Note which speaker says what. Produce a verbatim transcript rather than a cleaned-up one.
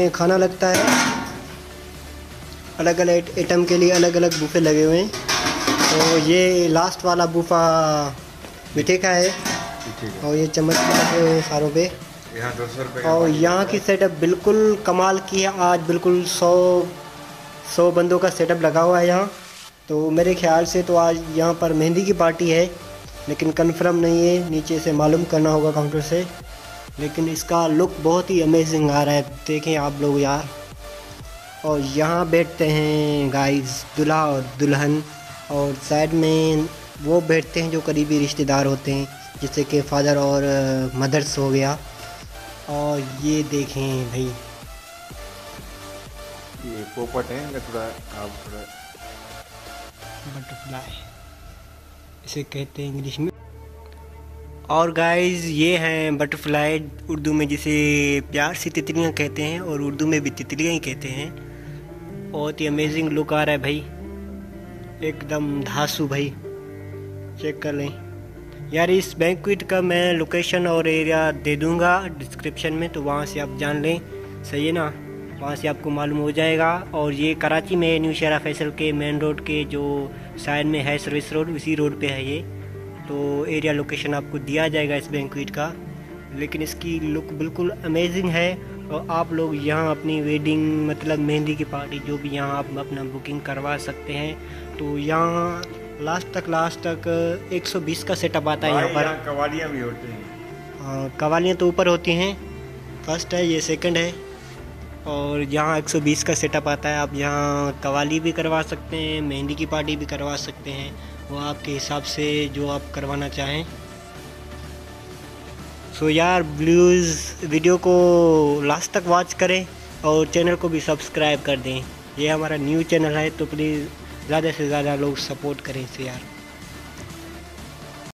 Speaker 1: में खाना लगता है, अलग अलग आइटम के लिए अलग अलग बूफे लगे हुए हैं। तो ये लास्ट वाला बूफा मीठे का है और ये चम्मच लगे हुए हैं सारों पे।
Speaker 2: यहाँ दो सौ रुपये
Speaker 1: और यहाँ की सेटअप बिल्कुल कमाल की है। आज बिल्कुल सौ सौ बंदों का सेटअप लगा हुआ है यहाँ। तो मेरे ख्याल से तो आज यहाँ पर मेहंदी की पार्टी है, लेकिन कंफर्म नहीं है, नीचे से मालूम करना होगा काउंटर से। लेकिन इसका लुक बहुत ही अमेजिंग आ रहा है, देखें आप लोग यार। और यहाँ बैठते हैं गाइस दूल्हा और दुल्हन, और साइड में वो बैठते हैं जो करीबी रिश्तेदार होते हैं, जैसे कि फादर और मदर्स हो गया। और ये देखें भाई,
Speaker 2: ये पोपट है, थोड़ा आप थोड़ा
Speaker 1: बटरफ्लाई इसे कहते हैं इंग्लिश में। और गाइस ये हैं बटरफ्लाई, उर्दू में जिसे प्यार से तितलियां कहते हैं और उर्दू में भी तितलियां ही कहते हैं। बहुत ही अमेजिंग लुक आ रहा है भाई, एकदम धांसू भाई। चेक कर लें यार। इस बैंक्वेट का मैं लोकेशन और एरिया दे दूंगा डिस्क्रिप्शन में, तो वहाँ से आप जान लें, सही है ना, वहाँ से आपको मालूम हो जाएगा। और ये कराची में न्यू शेरा फैसल के मेन रोड के जो साइड में है सर्विस रोड, उसी रोड पे है ये। तो एरिया लोकेशन आपको दिया जाएगा इस बैंक्वेट का। लेकिन इसकी लुक बिल्कुल अमेजिंग है। और आप लोग यहाँ अपनी वेडिंग मतलब मेहंदी की पार्टी जो भी यहाँ आप अपना बुकिंग करवा सकते हैं। तो यहाँ लास्ट तक लास्ट तक एक सौ बीस का सेटअप आता है यहाँ पर।
Speaker 2: कवालियाँ भी होती हैं।
Speaker 1: हाँ, कवालियाँ तो ऊपर होती हैं, फर्स्ट है ये, सेकंड है। और यहाँ एक सौ बीस का सेटअप आता है। आप यहाँ कवाली भी करवा सकते हैं, मेहंदी की पार्टी भी करवा सकते हैं, वो आपके हिसाब से जो आप करवाना चाहें। सो यार ब्लूज़ वीडियो को लास्ट तक वॉच करें और चैनल को भी सब्सक्राइब कर दें। ये हमारा न्यू चैनल है, तो प्लीज़ ज़्यादा से ज़्यादा लोग सपोर्ट करें इसे यार।